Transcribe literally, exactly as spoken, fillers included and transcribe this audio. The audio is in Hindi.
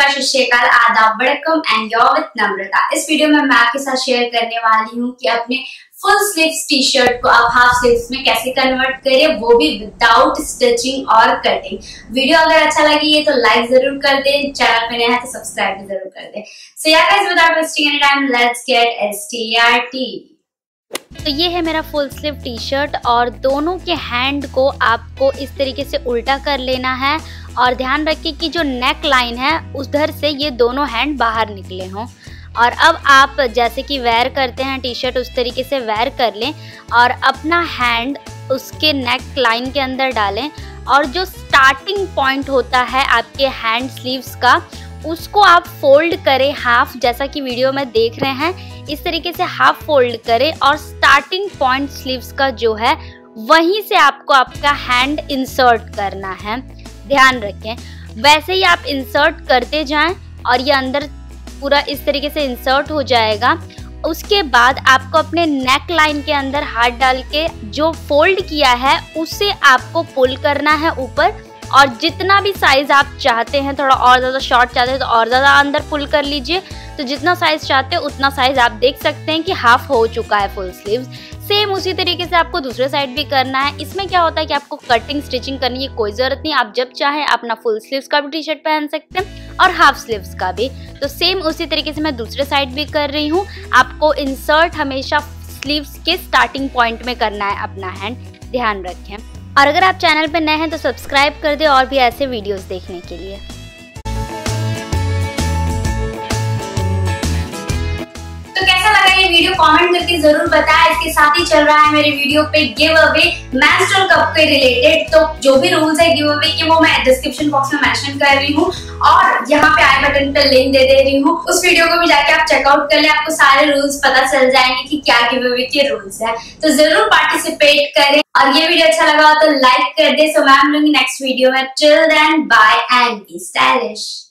नमस्कार, सत श्री अकाल, आदाब, वड़कम एंड योर विद नम्रता। इस वीडियो में मैं आपके साथ शेयर करने वाली हूँ कि अपने फुल स्लीव्स टी शर्ट को आप हाफ स्लीव्स में कैसे कन्वर्ट करें, वो भी विदाउट स्टिचिंग और कटिंग। वीडियो अगर अच्छा लगी है तो लाइक जरूर कर दें, चैनल पे नया है तो सब्सक्राइब भी जरूर कर दें। So yeah guys, without wasting any time, let's get started. तो ये है मेरा फुल स्लीव टी शर्ट और दोनों के हैंड को आपको इस तरीके से उल्टा कर लेना है और ध्यान रखिए कि जो नेक लाइन है उधर से ये दोनों हैंड बाहर निकले हों। और अब आप जैसे कि वेयर करते हैं टी शर्ट उस तरीके से वेयर कर लें और अपना हैंड उसके नेक लाइन के अंदर डालें और जो स्टार्टिंग पॉइंट होता है आपके हैंड स्लीव्स का उसको आप फोल्ड करें हाफ, जैसा कि वीडियो में देख रहे हैं इस तरीके से हाफ फोल्ड करें और स्टार्टिंग पॉइंट स्लीव्स का जो है वहीं से आपको आपका हैंड इंसर्ट करना है। ध्यान रखें, वैसे ही आप इंसर्ट करते जाएं और ये अंदर पूरा इस तरीके से इंसर्ट हो जाएगा। उसके बाद आपको अपने नेक लाइन के अंदर हाथ डाल के जो फोल्ड किया है उसे आपको पुल करना है ऊपर, और जितना भी साइज आप चाहते हैं, थोड़ा और ज़्यादा शॉर्ट चाहते हैं तो और ज़्यादा अंदर पुल कर लीजिए। तो जितना साइज चाहते हैं उतना साइज आप देख सकते हैं कि हाफ हो चुका है फुल स्लीव्स। सेम उसी तरीके से आपको दूसरे साइड भी करना है। इसमें क्या होता है कि आपको कटिंग स्टिचिंग करने की कोई ज़रूरत नहीं, आप जब चाहें अपना फुल स्लीव्स का भी टी शर्ट पहन सकते हैं और हाफ स्लीव्स का भी। तो सेम उसी तरीके से मैं दूसरे साइड भी कर रही हूँ। आपको इंसर्ट हमेशा स्लीव्स के स्टार्टिंग पॉइंट में करना है अपना हैंड, ध्यान रखें। और अगर आप चैनल पर नए हैं तो सब्सक्राइब कर दें और भी ऐसे वीडियोस देखने के लिए। तो कैसा लगा ये वीडियो कमेंट करके जरूर बताएं। इसके साथ ही चल रहा है मेरे वीडियो पे गिव अवे मेंस्ट्रुअल कप के रिलेटेड, तो जो भी रूल्स है गिव अवे के वो मैं डिस्क्रिप्शन बॉक्स में मेंशन कर रही हूँ और यहाँ पे आई बटन पे लिंक दे दे रही हूँ। उस वीडियो को भी जाके आप चेकआउट कर ले, आपको सारे रूल्स पता चल जाएंगे कि क्या गिव अवे के रूल्स है। तो जरूर पार्टिसिपेट करें और ये वीडियो अच्छा लगा तो लाइक कर दे। सो मैं मिलूंगी नेक्स्ट वीडियो में। Till then bye and be stylish.